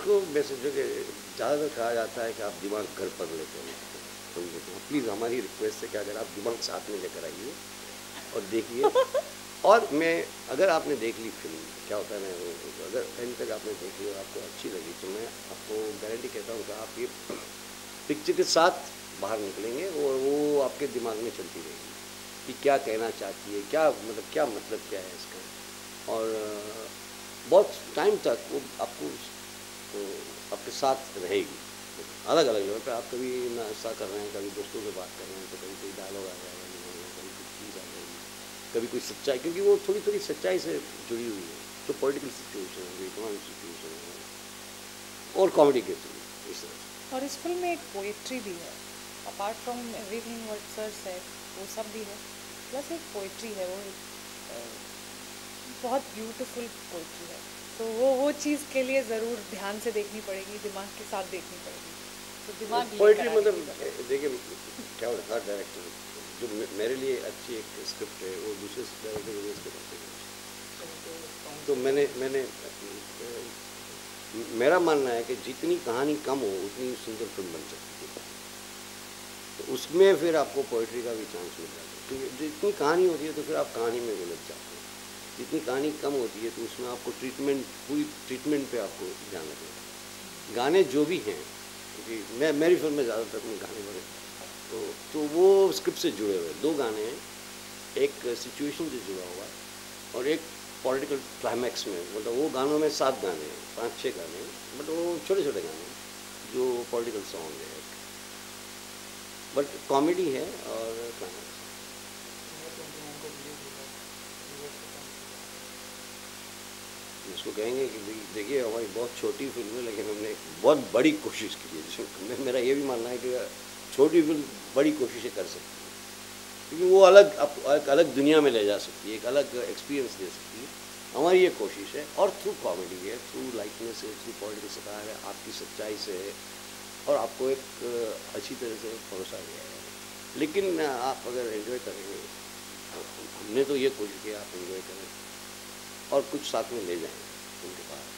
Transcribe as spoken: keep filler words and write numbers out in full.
को मैसेज जो कि ज़्यादातर कहा जाता है कि आप दिमाग घर पर लेते हैं, तो प्लीज़ हमारी रिक्वेस्ट है कि अगर आप दिमाग साथ में लेकर आइए और देखिए। और मैं अगर आपने देख ली फिल्म, क्या होता है ना, अगर एंड तक आपने देखी और आपको अच्छी लगी तो मैं आपको गारंटी कहता हूँ कि आप ये पिक्चर के साथ बाहर निकलेंगे और वो आपके दिमाग में चलती रहेगी कि क्या कहना चाहती है, क्या मतलब क्या मतलब क्या है इसका। और बहुत टाइम तक वो आपको तो आपके साथ रहेगी, अलग अलग लेवल पे। आप कभी नाश्ता कर रहे हैं, कभी दोस्तों से बात कर रहे हैं, तो कभी कोई डायलॉग आ जाएगा, कभी कुछ चीज़ आ जाएगी, कभी कोई सच्चाई, क्योंकि वो थोड़ी थोड़ी सच्चाई से जुड़ी हुई है, जो पॉलिटिकल सिचुएशन है, इकोनॉमिक सिचुएशन है, और कॉमेडी के थ्रू इस तरह से। और इस फिल्म में एक पोएट्री भी है, apart from everything what sir said, वो सब भी है, प्लस एक पोएट्री है, वो एक बहुत ब्यूटीफुल पोएट्री है। तो वो वो चीज़ के लिए ज़रूर ध्यान से देखनी पड़ेगी, दिमाग के साथ देखनी पड़ेगी। तो दिमाग पोइट्री मतलब देखिए क्या होता है, हर डायरेक्टर जो मेरे लिए अच्छी एक स्क्रिप्ट है वो दूसरे डायरेक्टर को इसके पास। तो मैंने मैंने मेरा मानना है कि जितनी कहानी कम हो उतनी सुंदर फिल्म बन सकती है। तो उसमें फिर आपको पोइट्री का भी चांस मिल जाता है, क्योंकि जितनी कहानी होती है तो फिर आप कहानी में उलझ जाते हैं। जितनी कहानी कम होती है तो उसमें आपको ट्रीटमेंट, पूरी ट्रीटमेंट पे आपको ध्यान रखना। गाने जो भी हैं, क्योंकि मैं मेरी फिल्म में ज़्यादातर में गाने बने तो तो वो स्क्रिप्ट से जुड़े हुए दो गाने हैं, एक सिचुएशन से जुड़ा हुआ है और एक पॉलिटिकल क्लाइमैक्स में। मतलब वो गानों में सात गाने हैं, पाँच छः गाने हैं, बट वो छोटे छोटे गाने हैं जो पॉलिटिकल सॉन्ग है, बट कॉमेडी है और क्लाइमैक्स। इसको कहेंगे कि देखिए हमारी बहुत छोटी फिल्म है लेकिन हमने एक बहुत बड़ी कोशिश की है, जिसमें मेरा ये भी मानना है कि छोटी फिल्म बड़ी कोशिशें कर सकती है, क्योंकि वो अलग आप एक अलग दुनिया में ले जा सकती है, एक अलग एक्सपीरियंस दे सकती है। हमारी ये कोशिश है, और थ्रू कॉमेडी है, थ्रू लाइटनेस है, थ्रू पॉलिटिकल सटायर है, आपकी सच्चाई से है, और आपको एक अच्छी तरह से परोसा गया है। लेकिन आप अगर एंजॉय करेंगे, हमने तो ये कोशिश की आप एंजॉय करें और कुछ साथ में ले जाएं उनके पास।